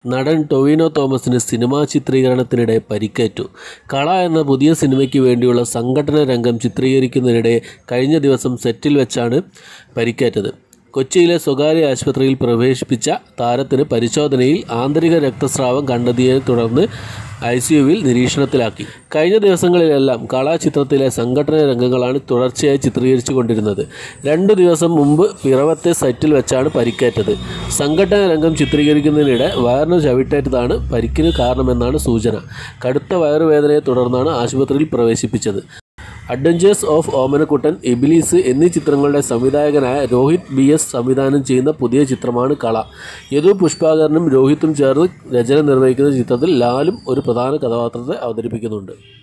നടൻ ടൊവിനോ തോമസിന് സിനിമാ ചിത്രീകരണത്തിനിടെ പരിക്കേറ്റു. കള എന്ന പുതിയ സിനിമയ്ക്ക് വേണ്ടിയുള്ള സംഘട്ടന രംഗം ചിത്രീകരിക്കുന്നതിനിടെ കഴിഞ്ഞ ദിവസം സെറ്റിൽ വെച്ചാണ് പരിക്കേറ്റത്. കൊച്ചിയിലെ സ്വകാര്യ ആശുപത്രിയിൽ പ്രവേശിപ്പിച്ച താരത്തിന് പരിശോധനയിൽ ആന്തരിക രക്തസ്രാവം കണ്ടെത്തിയതിനെ തുടർന്ന് ICUവിൽ നിരീക്ഷണത്തിലാക്കി. കഴിഞ്ഞ ദിവസങ്ങളിലെല്ലാം കള ചിത്രത്തിലെ സംഘട്ടന രംഗങ്ങളാണ് തുടർച്ചയായി ചിത്രീകരിച്ചു കൊണ്ടിരുന്നത്. 2 ദിവസം മുമ്പ് പിറവത്തെ സെറ്റിൽ വെച്ചാണ് പരിക്കേറ്റത്. സംഘട്ടന രംഗം ചിത്രീകരിക്കുന്നതിനിടെ വയറിന് ചവിട്ടേറ്റതാണ് പരിക്കിന് കാരണമെന്നാണ് സൂചന. കടുത്ത വയറുവേദനയെ തുടർന്നാണ് ആശുപത്രിയിൽ പ്രവേശിപ്പിച്ചത്. അഡ്വഞ്ചേഴ്സ് ഓഫ് ഓമനക്കുട്ടൻ, ഇബിലിസ് എന്നീ ചിത്രങ്ങളുടെ സംവിധായകനായ രോഹിത് BS സംവിധാനം ചെയ്യുന്ന പുതിയ ചിത്രമാണ് കള. യദു പുഷ്പാകരനും രോഹിത്തും ചേർന്ന് രചന നിർവഹിക്കുന്ന ചിത്രത്തിൽ ലാലും ഒരു പ്രധാന കഥാപാത്രത്തെ അവതരിപ്പിക്കുന്നുണ്ട്.